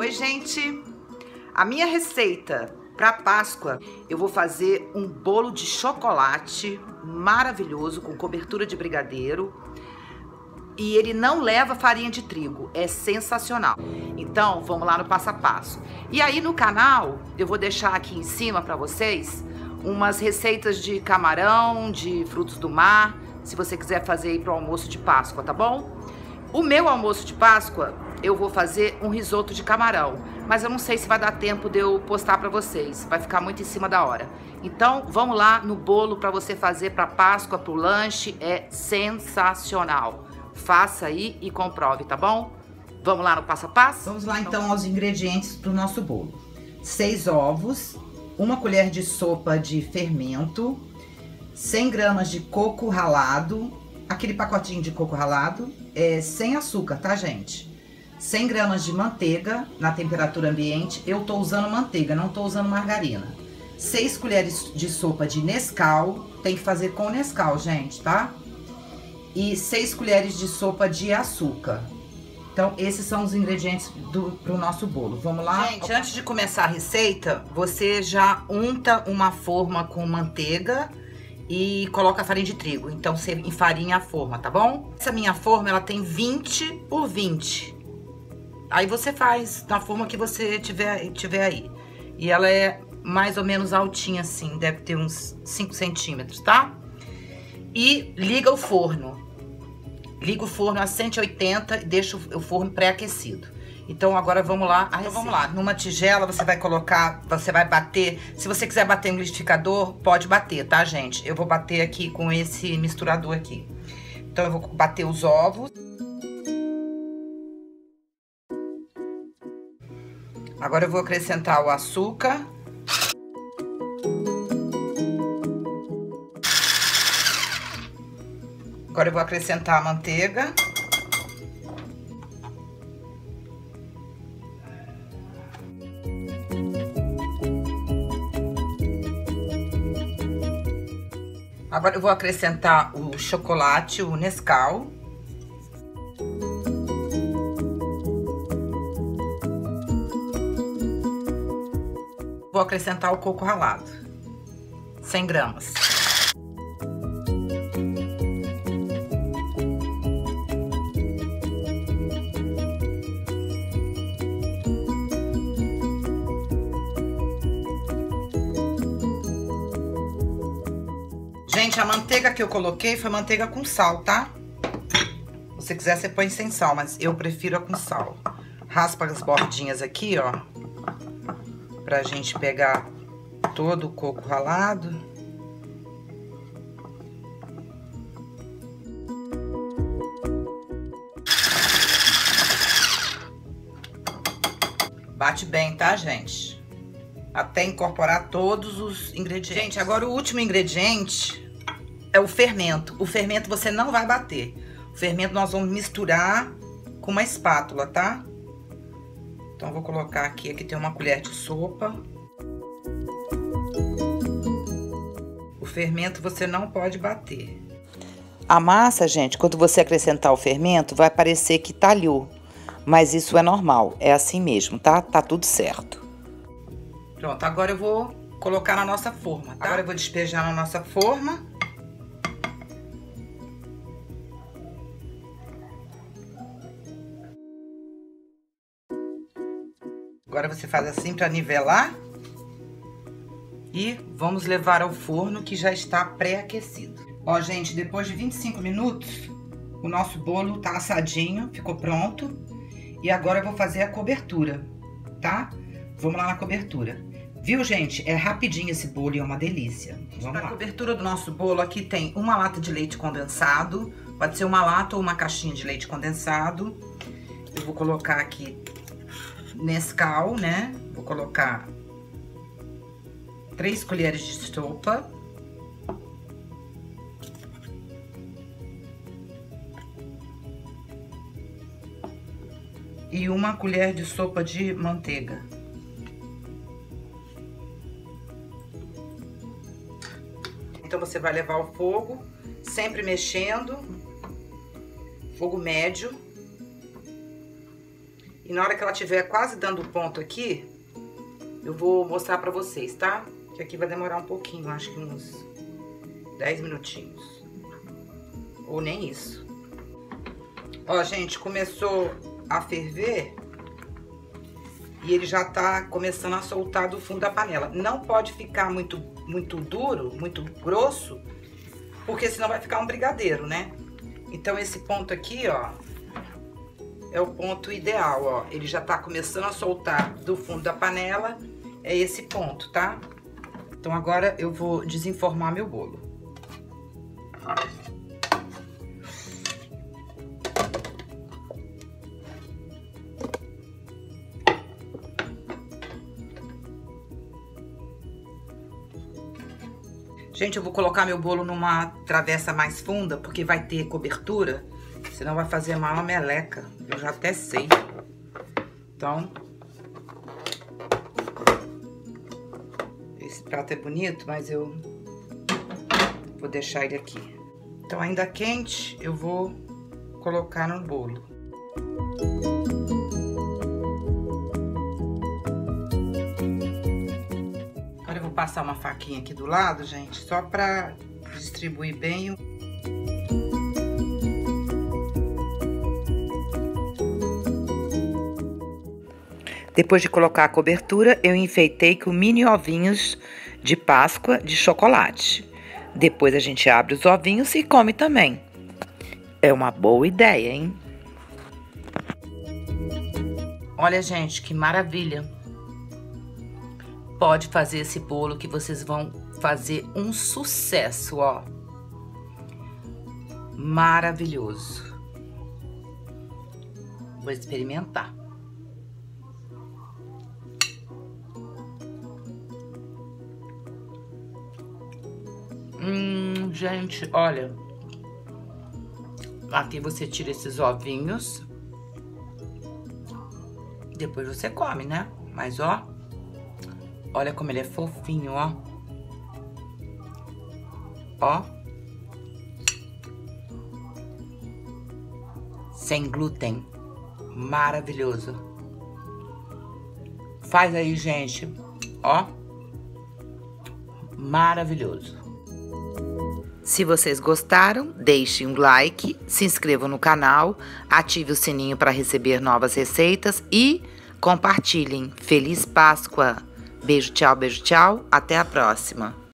Oi, gente! A minha receita para Páscoa, eu vou fazer um bolo de chocolate maravilhoso com cobertura de brigadeiro. E ele não leva farinha de trigo, é sensacional. Então, vamos lá no passo a passo. E aí no canal, eu vou deixar aqui em cima para vocês umas receitas de camarão, de frutos do mar, se você quiser fazer aí para o almoço de Páscoa, tá bom? O meu almoço de Páscoa, eu vou fazer um risoto de camarão, mas eu não sei se vai dar tempo de eu postar para vocês, vai ficar muito em cima da hora. Então, vamos lá no bolo para você fazer para Páscoa, para o lanche, é sensacional. Faça aí e comprove, tá bom? Vamos lá no passo a passo? Vamos lá então aos ingredientes para o nosso bolo. 6 ovos, 1 colher de sopa de fermento, 100 gramas de coco ralado, aquele pacotinho de coco ralado, sem açúcar, tá, gente? 100 gramas de manteiga na temperatura ambiente, eu tô usando manteiga, não tô usando margarina. 6 colheres de sopa de Nescau, tem que fazer com Nescau, gente, tá? E 6 colheres de sopa de açúcar. Então, esses são os ingredientes pro nosso bolo. Vamos lá? Gente, antes de começar a receita, você já unta uma forma com manteiga e coloca a farinha de trigo. Então, você enfarinha a forma, tá bom? Essa minha forma, ela tem 20 por 20. Aí você faz na forma que você tiver aí. E ela é mais ou menos altinha assim, deve ter uns 5 centímetros, tá? E liga o forno. Liga o forno a 180 e deixa o forno pré-aquecido. Então, agora vamos lá. Vamos lá. Numa tigela, você vai colocar, você vai bater. Se você quiser bater no liquidificador, pode bater, tá, gente? Eu vou bater aqui com esse misturador aqui. Então, eu vou bater os ovos. Agora, eu vou acrescentar o açúcar. Agora eu vou acrescentar a manteiga. Agora eu vou acrescentar o chocolate, o Nescau. Vou acrescentar o coco ralado, 100 gramas. Gente, a manteiga que eu coloquei foi manteiga com sal, tá? Se você quiser, você põe sem sal, mas eu prefiro a com sal. Raspa as bordinhas aqui, ó. Pra gente pegar todo o coco ralado. Bate bem, tá, gente? Até incorporar todos os ingredientes. Gente, agora o último ingrediente é o fermento. O fermento você não vai bater. O fermento nós vamos misturar com uma espátula, tá? Então, eu vou colocar aqui tem uma colher de sopa. O fermento você não pode bater. A massa, gente, quando você acrescentar o fermento, vai parecer que talhou. Mas isso é normal, é assim mesmo, tá? Tá tudo certo. Pronto, agora eu vou colocar na nossa forma, tá? Agora eu vou despejar na nossa forma. Agora você faz assim para nivelar. E vamos levar ao forno que já está pré-aquecido. Ó, gente, depois de 25 minutos, o nosso bolo tá assadinho, ficou pronto. E agora eu vou fazer a cobertura, tá? Vamos lá na cobertura. Viu, gente? É rapidinho esse bolo e é uma delícia. Vamos lá. A cobertura do nosso bolo aqui tem uma lata de leite condensado. Pode ser uma lata ou uma caixinha de leite condensado. Eu vou colocar aqui Nescau, né? Vou colocar 3 colheres de sopa. E 1 colher de sopa de manteiga. Então, você vai levar ao fogo, sempre mexendo, fogo médio. E na hora que ela estiver quase dando ponto aqui, eu vou mostrar pra vocês, tá? Que aqui vai demorar um pouquinho, acho que uns 10 minutinhos. Ou nem isso. Ó, gente, começou a ferver e ele já tá começando a soltar do fundo da panela. Não pode ficar muito duro, muito grosso, porque senão vai ficar um brigadeiro, né? Então esse ponto aqui, ó, é o ponto ideal, ó. Ele já tá começando a soltar do fundo da panela, é esse ponto, tá? Então agora eu vou desenformar meu bolo. Gente, eu vou colocar meu bolo numa travessa mais funda, porque vai ter cobertura, senão vai fazer uma meleca. Eu já até sei. Então, esse prato é bonito, mas eu vou deixar ele aqui. Então, ainda quente, eu vou colocar no bolo. Passar uma faquinha aqui do lado, gente, só pra distribuir bem o... Depois de colocar a cobertura, eu enfeitei com mini ovinhos de Páscoa de chocolate. Depois a gente abre os ovinhos e come também. É uma boa ideia, hein? Olha, gente, que maravilha! Pode fazer esse bolo que vocês vão fazer um sucesso, ó. Maravilhoso. Vou experimentar. Gente, olha. Aqui você tira esses ovinhos. Depois você come, né? Mas, ó. Olha como ele é fofinho, ó. Ó. Sem glúten. Maravilhoso. Faz aí, gente. Ó. Maravilhoso. Se vocês gostaram, deixem um like, se inscrevam no canal, ative o sininho para receber novas receitas e compartilhem. Feliz Páscoa! Beijo, tchau, até a próxima.